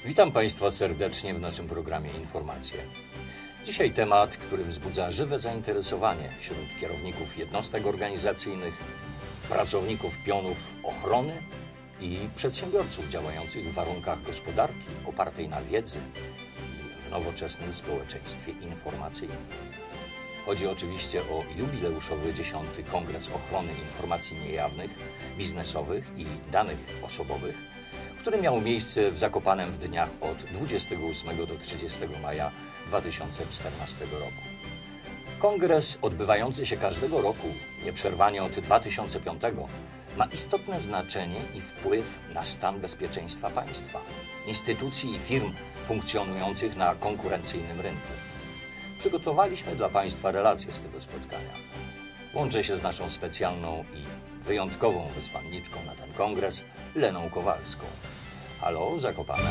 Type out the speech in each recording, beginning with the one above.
Witam Państwa serdecznie w naszym programie Informacje. Dzisiaj temat, który wzbudza żywe zainteresowanie wśród kierowników jednostek organizacyjnych, pracowników pionów ochrony i przedsiębiorców działających w warunkach gospodarki opartej na wiedzy i w nowoczesnym społeczeństwie informacyjnym. Chodzi oczywiście o jubileuszowy 10. Kongres Ochrony Informacji Niejawnych, Biznesowych i Danych Osobowych, który miał miejsce w Zakopanem w dniach od 28 do 30 maja 2014 roku. Kongres odbywający się każdego roku, nieprzerwanie od 2005, ma istotne znaczenie i wpływ na stan bezpieczeństwa państwa, instytucji i firm funkcjonujących na konkurencyjnym rynku. Przygotowaliśmy dla Państwa relacje z tego spotkania. Łączę się z naszą specjalną i wyjątkową wysłanniczką na ten kongres, Leną Kowalską. Halo, Zakopane.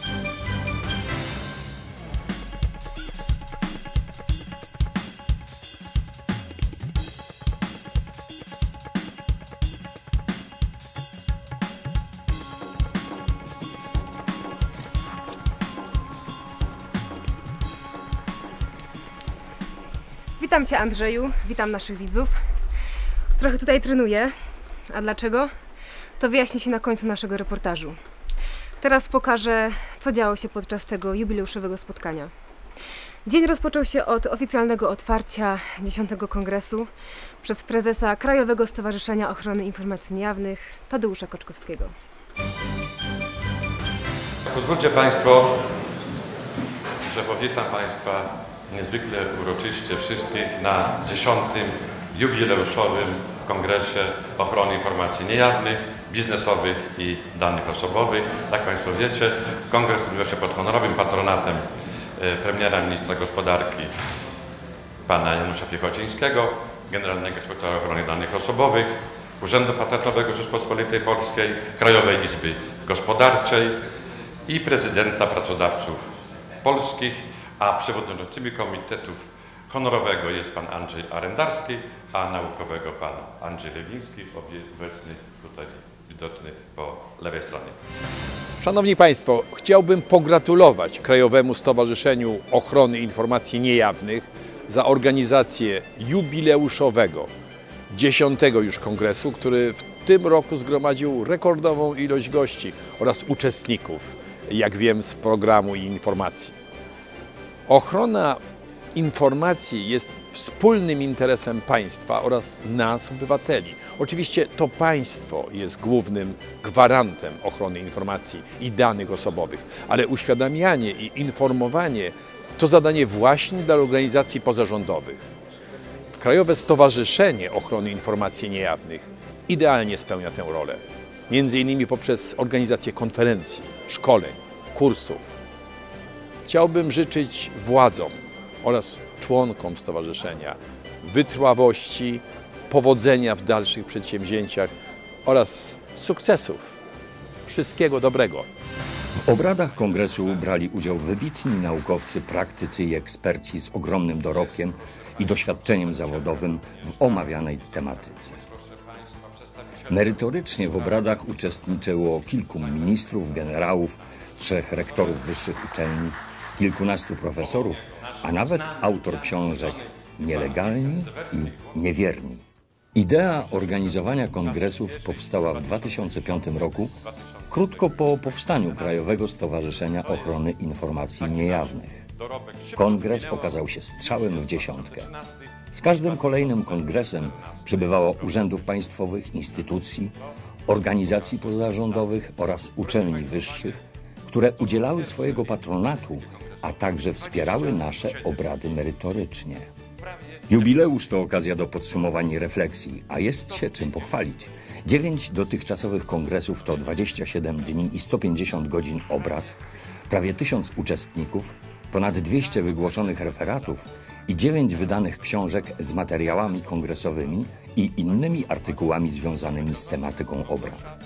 Witam Cię, Andrzeju, witam naszych widzów. Trochę tutaj trenuję. A dlaczego? To wyjaśni się na końcu naszego reportażu. Teraz pokażę, co działo się podczas tego jubileuszowego spotkania. Dzień rozpoczął się od oficjalnego otwarcia 10. Kongresu przez prezesa Krajowego Stowarzyszenia Ochrony Informacji Niejawnych Tadeusza Koczkowskiego. Pozwólcie Państwo, że powitam Państwa niezwykle uroczyście wszystkich na 10. jubileuszowym Kongresie Ochrony Informacji Niejawnych, Biznesowych i Danych Osobowych. Jak Państwo wiecie, kongres odbywa się pod honorowym patronatem premiera ministra gospodarki pana Janusza Piechocińskiego, Generalnego Inspektora Ochrony Danych Osobowych, Urzędu Patentowego Rzeczypospolitej Polskiej, Krajowej Izby Gospodarczej i prezydenta Pracodawców Polskich, a przewodniczącymi komitetów honorowego jest pan Andrzej Arendarski, a naukowego pan Andrzej Lewiński, obecny tutaj widoczny po lewej stronie. Szanowni Państwo, chciałbym pogratulować Krajowemu Stowarzyszeniu Ochrony Informacji Niejawnych za organizację jubileuszowego 10. już kongresu, który w tym roku zgromadził rekordową ilość gości oraz uczestników, jak wiem, z programu i informacji. Ochrona informacji jest wspólnym interesem państwa oraz nas, obywateli. Oczywiście to państwo jest głównym gwarantem ochrony informacji i danych osobowych, ale uświadamianie i informowanie to zadanie właśnie dla organizacji pozarządowych. Krajowe Stowarzyszenie Ochrony Informacji Niejawnych idealnie spełnia tę rolę, między innymi poprzez organizację konferencji, szkoleń, kursów. Chciałbym życzyć władzom oraz członkom stowarzyszenia wytrwałości, powodzenia w dalszych przedsięwzięciach oraz sukcesów. Wszystkiego dobrego. W obradach kongresu brali udział wybitni naukowcy, praktycy i eksperci z ogromnym dorobkiem i doświadczeniem zawodowym w omawianej tematyce. Merytorycznie w obradach uczestniczyło kilku ministrów, generałów, 3 rektorów wyższych uczelni, kilkunastu profesorów, a nawet autor książek Nielegalni i Niewierni. Idea organizowania kongresów powstała w 2005 roku, krótko po powstaniu Krajowego Stowarzyszenia Ochrony Informacji Niejawnych. Kongres okazał się strzałem w dziesiątkę. Z każdym kolejnym kongresem przybywało urzędów państwowych, instytucji, organizacji pozarządowych oraz uczelni wyższych, które udzielały swojego patronatu, a także wspierały nasze obrady merytorycznie. Jubileusz to okazja do podsumowań i refleksji, a jest się czym pochwalić. 9 dotychczasowych kongresów to 27 dni i 150 godzin obrad, prawie 1000 uczestników, ponad 200 wygłoszonych referatów i 9 wydanych książek z materiałami kongresowymi i innymi artykułami związanymi z tematyką obrad.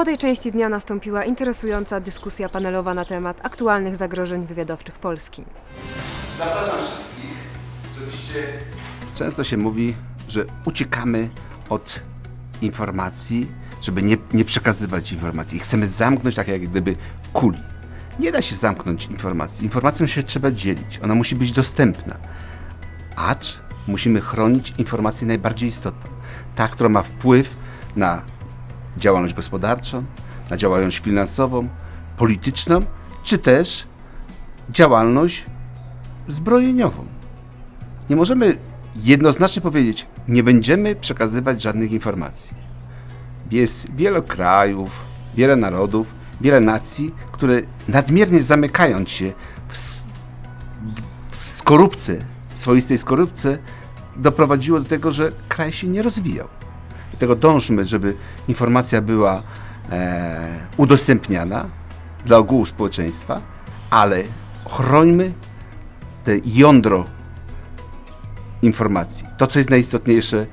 po tej części dnia nastąpiła interesująca dyskusja panelowa na temat aktualnych zagrożeń wywiadowczych Polski. Zapraszam wszystkich, żebyście... Często się mówi, że uciekamy od informacji, żeby nie przekazywać informacji. Chcemy zamknąć tak jak gdyby kuli. Nie da się zamknąć informacji. Informacją się trzeba dzielić. Ona musi być dostępna. Acz musimy chronić informację najbardziej istotną. Ta, która ma wpływ na działalność gospodarczą, na działalność finansową, polityczną, czy też działalność zbrojeniową. Nie możemy jednoznacznie powiedzieć, nie będziemy przekazywać żadnych informacji. Jest wiele krajów, wiele narodów, wiele nacji, które nadmiernie zamykając się w skorupce, swoistej skorupce, doprowadziło do tego, że kraj się nie rozwijał. Dlatego dążmy, żeby informacja była udostępniana dla ogółu społeczeństwa, ale chrońmy te jądro informacji. To, co jest najistotniejsze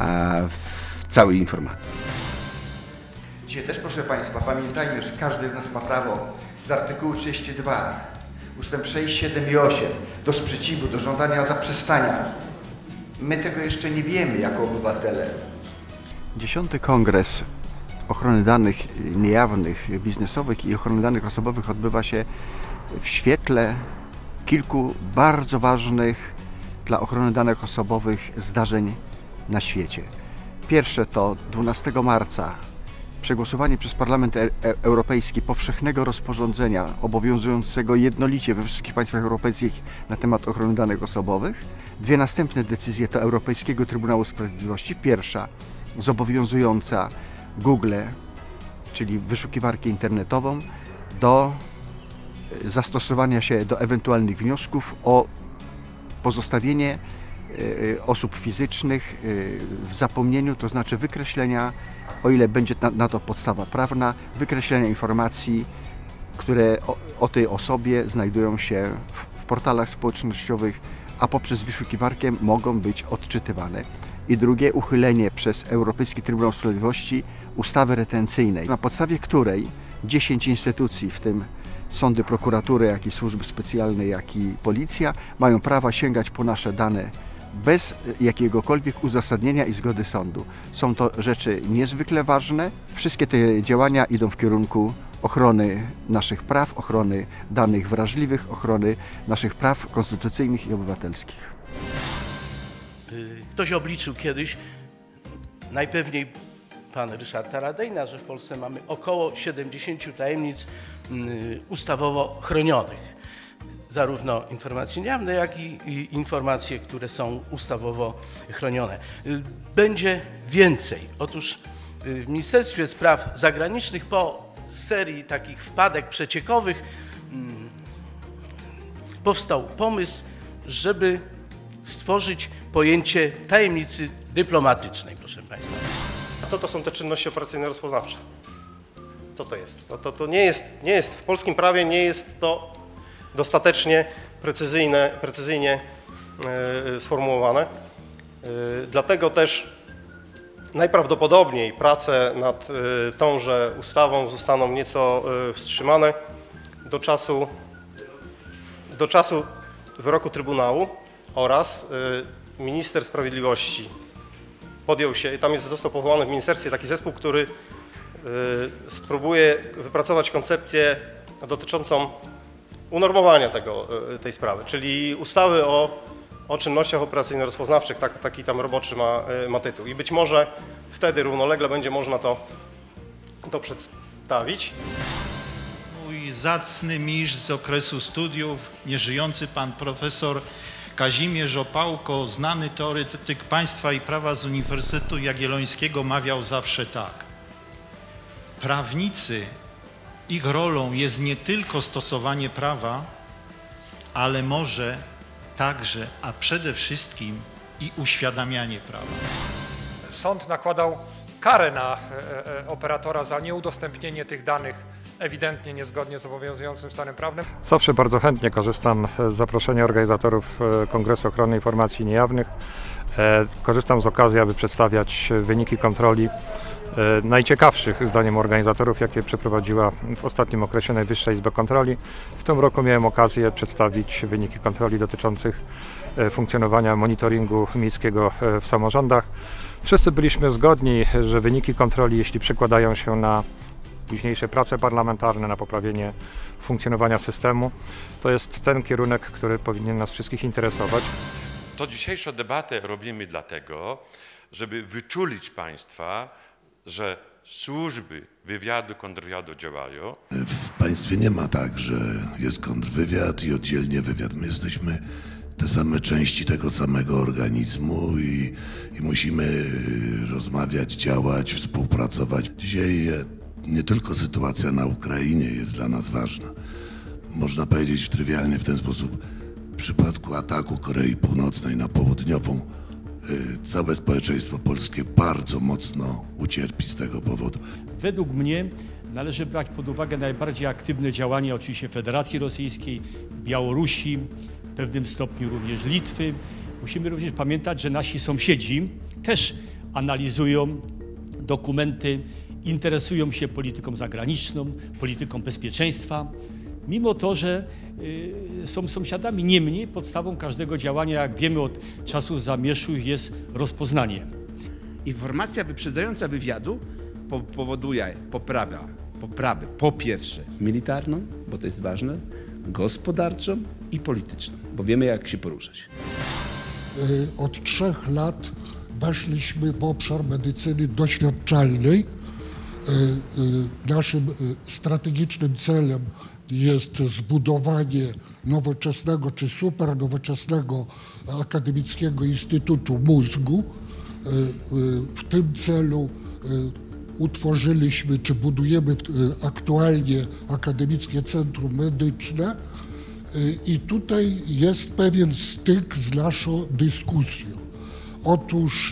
w całej informacji. Dzisiaj też, proszę Państwa, pamiętajmy, że każdy z nas ma prawo z artykułu 32, ustęp 6, 7 i 8 do sprzeciwu, do żądania zaprzestania. My tego jeszcze nie wiemy jako obywatele. 10. Kongres Ochrony Danych Niejawnych, Biznesowych i Ochrony Danych Osobowych odbywa się w świetle kilku bardzo ważnych dla ochrony danych osobowych zdarzeń na świecie. Pierwsze to 12 marca przegłosowanie przez Parlament Europejski powszechnego rozporządzenia obowiązującego jednolicie we wszystkich państwach europejskich na temat ochrony danych osobowych. Dwie następne decyzje to Europejskiego Trybunału Sprawiedliwości. Pierwsza zobowiązująca Google, czyli wyszukiwarkę internetową, do zastosowania się do ewentualnych wniosków o pozostawienie osób fizycznych w zapomnieniu, to znaczy wykreślenia, o ile będzie na to podstawa prawna, wykreślenia informacji, które o tej osobie znajdują się w portalach społecznościowych, a poprzez wyszukiwarkę mogą być odczytywane. I drugie, uchylenie przez Europejski Trybunał Sprawiedliwości ustawy retencyjnej, na podstawie której 10 instytucji, w tym sądy, prokuratury, jak i służby specjalne, jak i policja, mają prawo sięgać po nasze dane bez jakiegokolwiek uzasadnienia i zgody sądu. Są to rzeczy niezwykle ważne. Wszystkie te działania idą w kierunku ochrony naszych praw, ochrony danych wrażliwych, ochrony naszych praw konstytucyjnych i obywatelskich. Ktoś obliczył kiedyś, najpewniej pan Ryszard Taradejna, że w Polsce mamy około 70 tajemnic ustawowo chronionych. Zarówno informacje niejawne, jak i informacje, które są ustawowo chronione. Będzie więcej. Otóż w Ministerstwie Spraw Zagranicznych po serii takich wpadek przeciekowych powstał pomysł, żeby stworzyć pojęcie tajemnicy dyplomatycznej, proszę Państwa. A co to są te czynności operacyjno-rozpoznawcze? Co to jest? No to nie jest w polskim prawie nie jest to dostatecznie precyzyjnie sformułowane. Dlatego też najprawdopodobniej prace nad tąże ustawą zostaną nieco wstrzymane do czasu wyroku Trybunału oraz minister sprawiedliwości podjął się, został powołany w ministerstwie taki zespół, który spróbuje wypracować koncepcję dotyczącą unormowania tej sprawy, czyli ustawy o czynnościach operacyjno-rozpoznawczych, taki tam roboczy ma tytuł. I być może wtedy równolegle będzie można to przedstawić. Mój zacny mistrz z okresu studiów, nieżyjący pan profesor Kazimierz Opałko, znany teoretyk państwa i prawa z Uniwersytetu Jagiellońskiego, mawiał zawsze tak. Prawnicy, ich rolą jest nie tylko stosowanie prawa, ale może także, a przede wszystkim i uświadamianie prawa. Sąd nakładał karę na operatora za nieudostępnienie tych danych ewidentnie niezgodnie z obowiązującym stanem prawnym. Zawsze bardzo chętnie korzystam z zaproszenia organizatorów Kongresu Ochrony Informacji Niejawnych. Korzystam z okazji, aby przedstawiać wyniki kontroli najciekawszych zdaniem organizatorów, jakie przeprowadziła w ostatnim okresie Najwyższa Izba Kontroli. W tym roku miałem okazję przedstawić wyniki kontroli dotyczących funkcjonowania monitoringu miejskiego w samorządach. Wszyscy byliśmy zgodni, że wyniki kontroli, jeśli przekładają się na późniejsze prace parlamentarne, na poprawienie funkcjonowania systemu, to jest ten kierunek, który powinien nas wszystkich interesować. To dzisiejszą debatę robimy dlatego, żeby wyczulić Państwa, że służby wywiadu, kontrwywiadu działają. W państwie nie ma tak, że jest kontrwywiad i oddzielnie wywiad. My jesteśmy te same części tego samego organizmu i musimy rozmawiać, działać, współpracować. Dzisiaj nie tylko sytuacja na Ukrainie jest dla nas ważna. Można powiedzieć trywialnie w ten sposób, w przypadku ataku Korei Północnej na południową, całe społeczeństwo polskie bardzo mocno ucierpi z tego powodu. Według mnie należy brać pod uwagę najbardziej aktywne działania oczywiście Federacji Rosyjskiej, Białorusi, w pewnym stopniu również Litwy. Musimy również pamiętać, że nasi sąsiedzi też analizują dokumenty, interesują się polityką zagraniczną, polityką bezpieczeństwa, mimo to, że są sąsiadami. Niemniej podstawą każdego działania, jak wiemy od czasów zamierzchłych, jest rozpoznanie. Informacja wyprzedzająca wywiadu powoduje poprawę po pierwsze militarną, bo to jest ważne, gospodarczą i polityczną, bo wiemy, jak się poruszać. Od 3 lat weszliśmy w obszar medycyny doświadczalnej. Naszym strategicznym celem jest zbudowanie nowoczesnego czy supernowoczesnego akademickiego Instytutu Mózgu. W tym celu utworzyliśmy czy budujemy aktualnie Akademickie Centrum Medyczne i tutaj jest pewien styk z naszą dyskusją. Otóż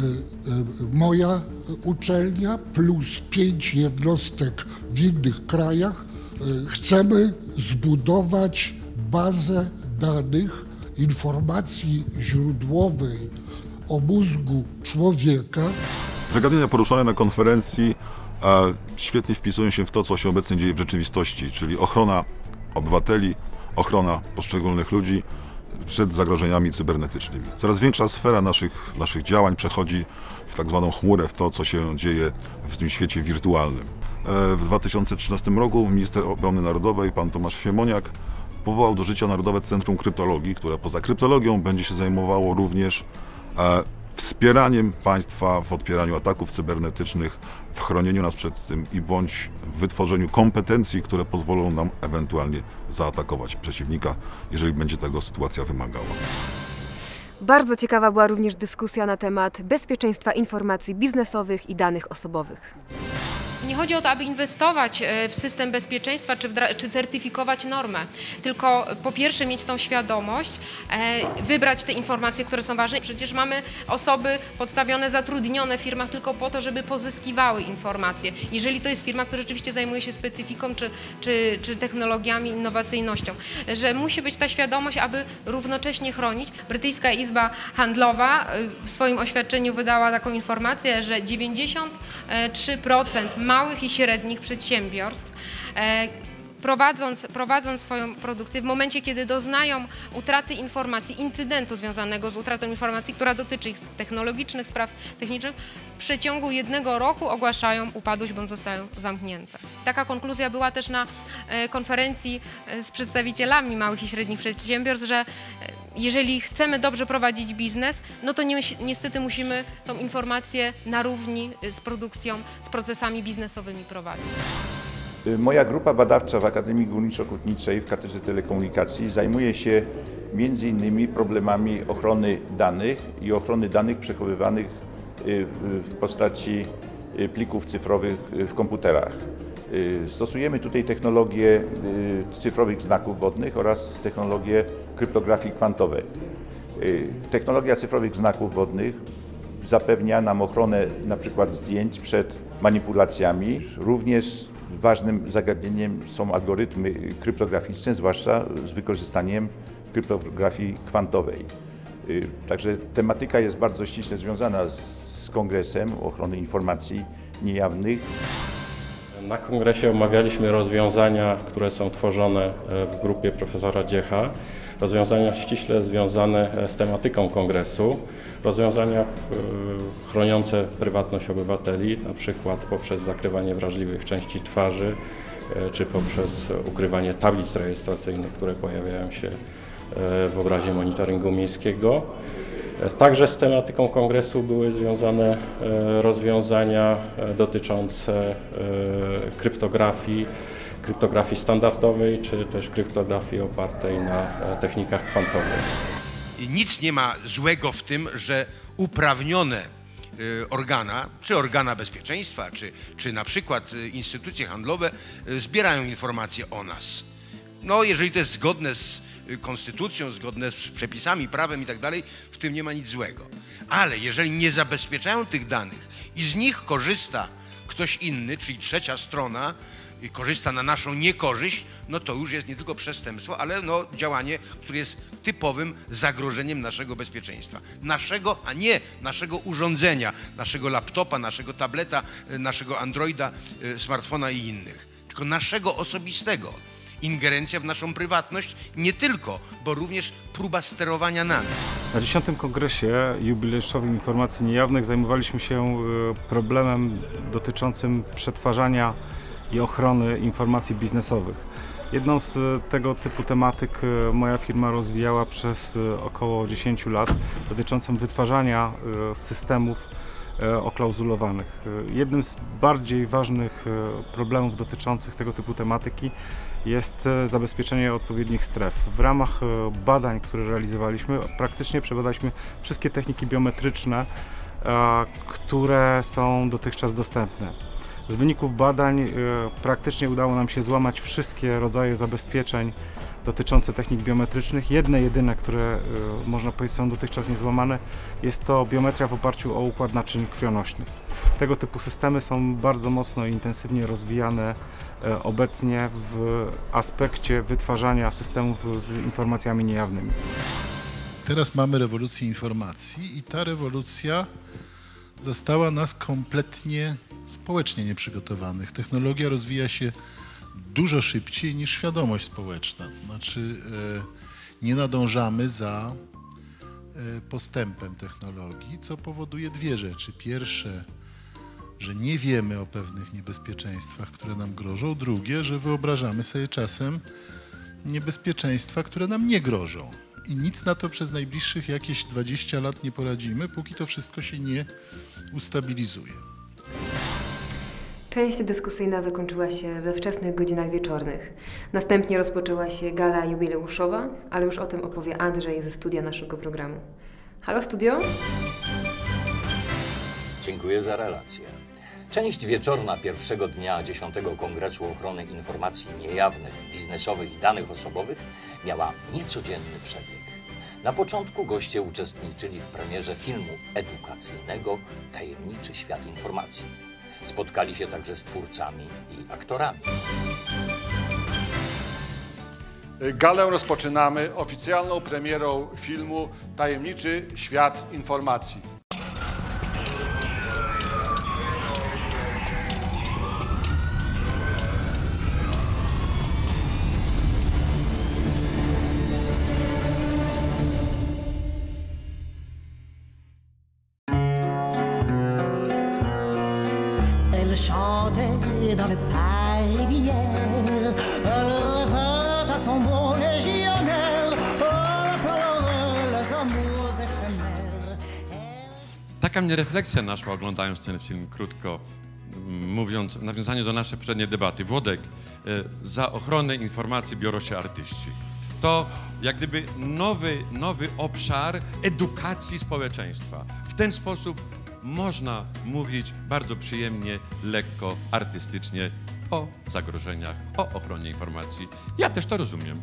moja uczelnia plus 5 jednostek w innych krajach chcemy zbudować bazę danych, informacji źródłowej o mózgu człowieka. Zagadnienia poruszane na konferencji świetnie wpisują się w to, co się obecnie dzieje w rzeczywistości, czyli ochrona obywateli, ochrona poszczególnych ludzi przed zagrożeniami cybernetycznymi. Coraz większa sfera naszych działań przechodzi w tak zwaną chmurę, w to, co się dzieje w tym świecie wirtualnym. W 2013 roku minister obrony narodowej, pan Tomasz Siemoniak, powołał do życia Narodowe Centrum Kryptologii, które poza kryptologią będzie się zajmowało również wspieraniem państwa w odpieraniu ataków cybernetycznych, w chronieniu nas przed tym i bądź w wytworzeniu kompetencji, które pozwolą nam ewentualnie zaatakować przeciwnika, jeżeli będzie tego sytuacja wymagała. Bardzo ciekawa była również dyskusja na temat bezpieczeństwa informacji biznesowych i danych osobowych. Nie chodzi o to, aby inwestować w system bezpieczeństwa czy certyfikować normę, tylko po pierwsze mieć tą świadomość, wybrać te informacje, które są ważne. Przecież mamy osoby podstawione, zatrudnione w firmach tylko po to, żeby pozyskiwały informacje. Jeżeli to jest firma, która rzeczywiście zajmuje się specyfiką czy technologiami, innowacyjnością, że musi być ta świadomość, aby równocześnie chronić. Brytyjska Izba Handlowa w swoim oświadczeniu wydała taką informację, że 93% małych i średnich przedsiębiorstw, prowadząc swoją produkcję, w momencie, kiedy doznają utraty informacji, incydentu związanego z utratą informacji, która dotyczy ich technologicznych spraw technicznych, w przeciągu 1 roku ogłaszają upadłość bądź zostają zamknięte. Taka konkluzja była też na konferencji z przedstawicielami małych i średnich przedsiębiorstw, że jeżeli chcemy dobrze prowadzić biznes, no to niestety musimy tą informację na równi z produkcją, z procesami biznesowymi prowadzić. Moja grupa badawcza w Akademii Górniczo-Hutniczej w Katedrze Telekomunikacji zajmuje się m.in. problemami ochrony danych i ochrony danych przechowywanych w postaci plików cyfrowych w komputerach. Stosujemy tutaj technologię cyfrowych znaków wodnych oraz technologię kryptografii kwantowej. Technologia cyfrowych znaków wodnych zapewnia nam ochronę np. zdjęć przed manipulacjami. Również ważnym zagadnieniem są algorytmy kryptograficzne, zwłaszcza z wykorzystaniem kryptografii kwantowej. Także tematyka jest bardzo ściśle związana z Kongresem Ochrony Informacji niejawnych. Na kongresie omawialiśmy rozwiązania, które są tworzone w grupie profesora Dziecha. Rozwiązania ściśle związane z tematyką kongresu. Rozwiązania chroniące prywatność obywateli, na przykład poprzez zakrywanie wrażliwych części twarzy, czy poprzez ukrywanie tablic rejestracyjnych, które pojawiają się w obrazie monitoringu miejskiego. Także z tematyką kongresu były związane rozwiązania dotyczące kryptografii standardowej, czy też kryptografii opartej na technikach kwantowych. Nic nie ma złego w tym, że uprawnione organa, czy organa bezpieczeństwa, czy na przykład instytucje handlowe zbierają informacje o nas. No, jeżeli to jest zgodne z konstytucją, zgodne z przepisami, prawem i tak dalej, w tym nie ma nic złego. Ale jeżeli nie zabezpieczają tych danych i z nich korzysta ktoś inny, czyli trzecia strona, i korzysta na naszą niekorzyść, no to już jest nie tylko przestępstwo, ale no działanie, które jest typowym zagrożeniem naszego bezpieczeństwa. Naszego, a nie naszego urządzenia, naszego laptopa, naszego tableta, naszego Androida, smartfona i innych. Tylko naszego osobistego. Ingerencja w naszą prywatność, nie tylko, bo również próba sterowania nami. Na 10. Kongresie Jubileuszowym Informacji Niejawnych zajmowaliśmy się problemem dotyczącym przetwarzania i ochrony informacji biznesowych. Jedną z tego typu tematyk moja firma rozwijała przez około 10 lat, dotyczącą wytwarzania systemów oklauzulowanych. Jednym z bardziej ważnych problemów dotyczących tego typu tematyki jest zabezpieczenie odpowiednich stref. W ramach badań, które realizowaliśmy, praktycznie przebadaliśmy wszystkie techniki biometryczne, które są dotychczas dostępne. Z wyników badań praktycznie udało nam się złamać wszystkie rodzaje zabezpieczeń dotyczące technik biometrycznych. Jedyne, które można powiedzieć są dotychczas niezłamane, jest to biometria w oparciu o układ naczyń krwionośnych. Tego typu systemy są bardzo mocno i intensywnie rozwijane obecnie w aspekcie wytwarzania systemów z informacjami niejawnymi. Teraz mamy rewolucję informacji i ta rewolucja zastała nas kompletnie społecznie nieprzygotowanych. Technologia rozwija się dużo szybciej niż świadomość społeczna. Znaczy nie nadążamy za postępem technologii, co powoduje dwie rzeczy. Pierwsze, że nie wiemy o pewnych niebezpieczeństwach, które nam grożą. Drugie, że wyobrażamy sobie czasem niebezpieczeństwa, które nam nie grożą. I nic na to przez najbliższych jakieś 20 lat nie poradzimy, póki to wszystko się nie ustabilizuje. Część dyskusyjna zakończyła się we wczesnych godzinach wieczornych. Następnie rozpoczęła się gala jubileuszowa, ale już o tym opowie Andrzej ze studia naszego programu. Halo studio? Dziękuję za relację. Część wieczorna pierwszego dnia 10. Kongresu Ochrony Informacji Niejawnych, Biznesowych i Danych Osobowych miała niecodzienny przebieg. Na początku goście uczestniczyli w premierze filmu edukacyjnego Tajemniczy Świat Informacji. Spotkali się także z twórcami i aktorami. Galę rozpoczynamy oficjalną premierą filmu Tajemniczy Świat Informacji. Dans le paille d'hier, elle rêvait à son bon légionnaire, les amours éphémères. Taka mnie refleksja naszła, oglądając ten film krótko, mówiąc, w nawiązaniu do naszej poprzedniej debaty. Włodek, za ochronę informacji biorą się artyści. To jak gdyby nowy obszar edukacji społeczeństwa. W ten sposób można mówić bardzo przyjemnie, lekko, artystycznie o zagrożeniach, o ochronie informacji. Ja też to rozumiem.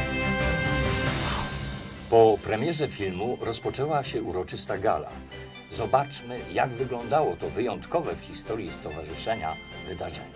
Po premierze filmu rozpoczęła się uroczysta gala. Zobaczmy, jak wyglądało to wyjątkowe w historii stowarzyszenia wydarzenie.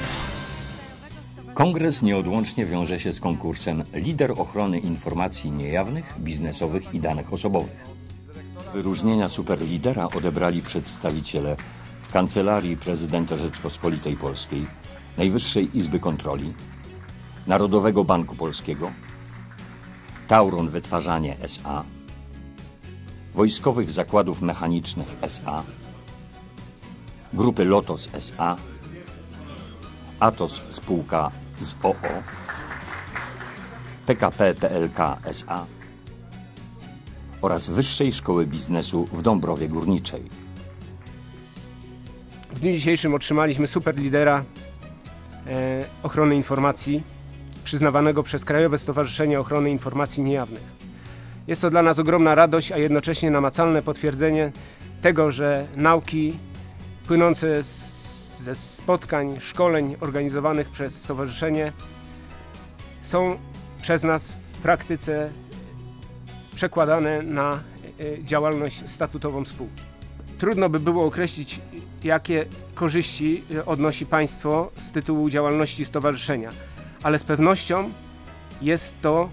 Kongres nieodłącznie wiąże się z konkursem Lider ochrony informacji niejawnych, biznesowych i danych osobowych. Wyróżnienia superlidera odebrali przedstawiciele Kancelarii Prezydenta Rzeczpospolitej Polskiej, Najwyższej Izby Kontroli, Narodowego Banku Polskiego, Tauron Wytwarzanie S.A., Wojskowych Zakładów Mechanicznych S.A., Grupy Lotos S.A., Atos Spółka z o.o., PKP PLK S.A. oraz Wyższej Szkoły Biznesu w Dąbrowie Górniczej. W dniu dzisiejszym otrzymaliśmy superlidera ochrony informacji przyznawanego przez Krajowe Stowarzyszenie Ochrony Informacji Niejawnych. Jest to dla nas ogromna radość, a jednocześnie namacalne potwierdzenie tego, że nauki płynące ze spotkań, szkoleń organizowanych przez stowarzyszenie są przez nas w praktyce przekładane na działalność statutową spółki. Trudno by było określić, jakie korzyści odnosi państwo z tytułu działalności stowarzyszenia, ale z pewnością jest to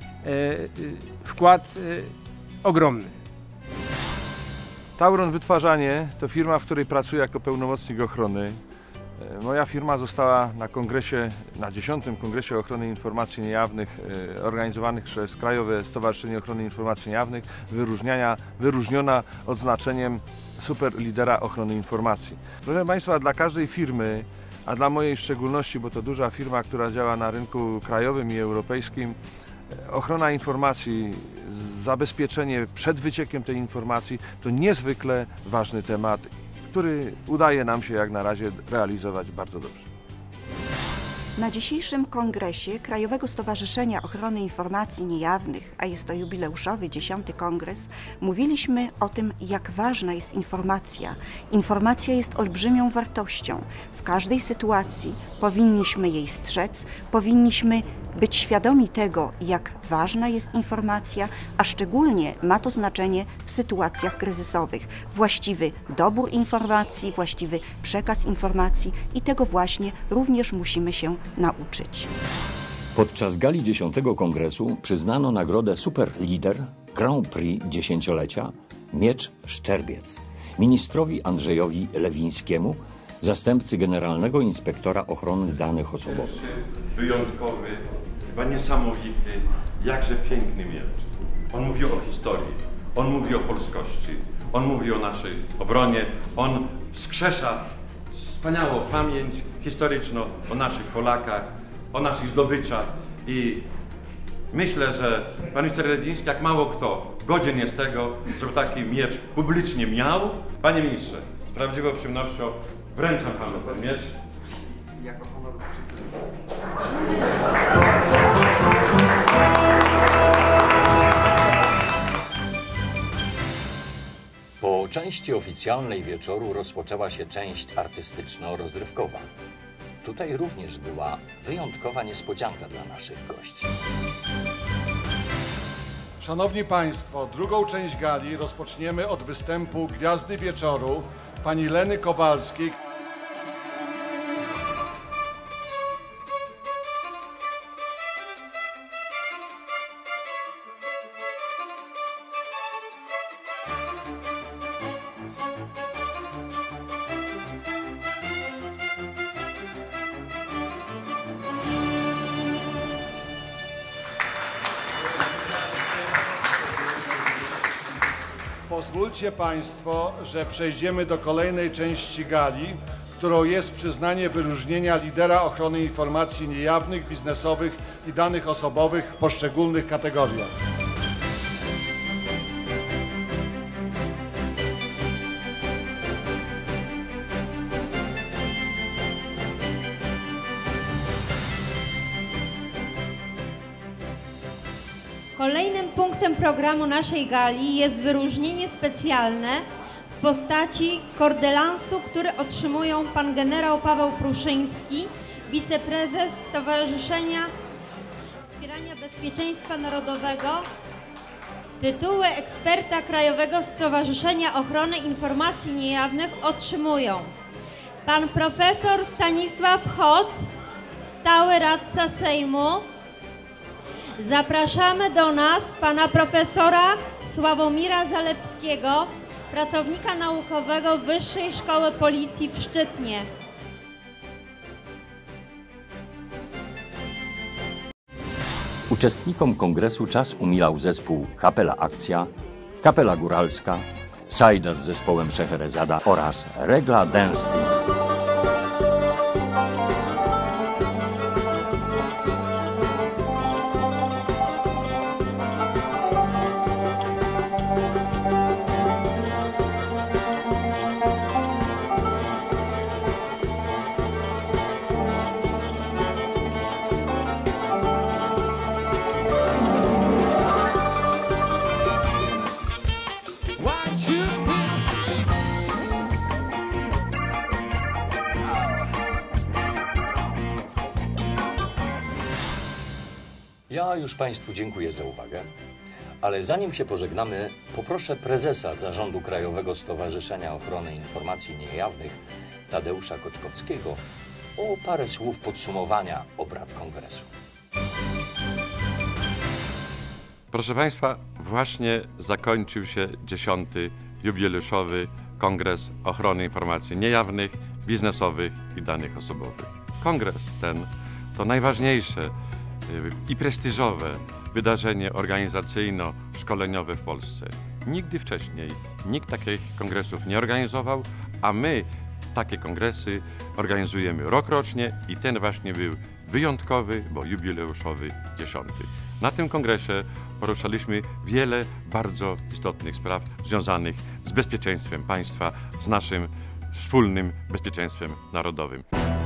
wkład ogromny. Tauron Wytwarzanie to firma, w której pracuję jako pełnomocnik ochrony. Moja firma została na kongresie, na 10. Kongresie Ochrony Informacji Niejawnych organizowanych przez Krajowe Stowarzyszenie Ochrony Informacji Niejawnych wyróżniona odznaczeniem superlidera ochrony informacji. Proszę Państwa, dla każdej firmy, a dla mojej w szczególności, bo to duża firma, która działa na rynku krajowym i europejskim, ochrona informacji, zabezpieczenie przed wyciekiem tej informacji to niezwykle ważny temat, który udaje nam się jak na razie realizować bardzo dobrze. Na dzisiejszym kongresie Krajowego Stowarzyszenia Ochrony Informacji Niejawnych, a jest to jubileuszowy 10. kongres, mówiliśmy o tym, jak ważna jest informacja. Informacja jest olbrzymią wartością. W każdej sytuacji powinniśmy jej strzec, powinniśmy być świadomi tego, jak ważna jest informacja, a szczególnie ma to znaczenie w sytuacjach kryzysowych. Właściwy dobór informacji, właściwy przekaz informacji i tego właśnie również musimy się nauczyć. Podczas gali 10. kongresu przyznano nagrodę Superlider Grand Prix dziesięciolecia Miecz Szczerbiec ministrowi Andrzejowi Lewińskiemu, zastępcy generalnego inspektora ochrony danych osobowych. Wyjątkowy, chyba niesamowity, jakże piękny miecz. On mówi o historii, on mówi o polskości, on mówi o naszej obronie, on wskrzesza wspaniałą pamięć historyczną o naszych Polakach, o naszych zdobyczach i myślę, że pan minister Lewiński, jak mało kto, godzien jest tego, żeby taki miecz publicznie miał. Panie ministrze, z prawdziwą przyjemnością wręczam panu ten miecz. Jako honor. Po części oficjalnej wieczoru rozpoczęła się część artystyczno-rozrywkowa. Tutaj również była wyjątkowa niespodzianka dla naszych gości. Szanowni Państwo, drugą część gali rozpoczniemy od występu Gwiazdy Wieczoru, pani Leny Kowalskiej. Pozwólcie Państwo, że przejdziemy do kolejnej części gali, którą jest przyznanie wyróżnienia lidera ochrony informacji niejawnych, biznesowych i danych osobowych w poszczególnych kategoriach. Kolejnym punktem programu naszej gali jest wyróżnienie specjalne w postaci kordelansu, który otrzymują pan generał Paweł Pruszyński, wiceprezes Stowarzyszenia Wspierania Bezpieczeństwa Narodowego Tytuły eksperta Krajowego Stowarzyszenia Ochrony Informacji Niejawnych otrzymują pan profesor Stanisław Hoc, stały radca Sejmu. Zapraszamy do nas pana profesora Sławomira Zalewskiego, pracownika naukowego Wyższej Szkoły Policji w Szczytnie. Uczestnikom kongresu czas umilał zespół Kapela Akcja, Kapela Góralska, Sajda z zespołem Szeherezada oraz Regla Dance Team. Ja już Państwu dziękuję za uwagę, ale zanim się pożegnamy, poproszę prezesa Zarządu Krajowego Stowarzyszenia Ochrony Informacji Niejawnych, Tadeusza Koczkowskiego, o parę słów podsumowania obrad kongresu. Proszę Państwa, właśnie zakończył się 10. jubileuszowy Kongres Ochrony Informacji Niejawnych, Biznesowych i Danych Osobowych. Kongres ten to najważniejsze i prestiżowe wydarzenie organizacyjno-szkoleniowe w Polsce. Nigdy wcześniej nikt takich kongresów nie organizował, a my takie kongresy organizujemy rokrocznie i ten właśnie był wyjątkowy, bo jubileuszowy 10. Na tym kongresie poruszaliśmy wiele bardzo istotnych spraw związanych z bezpieczeństwem państwa, z naszym wspólnym bezpieczeństwem narodowym.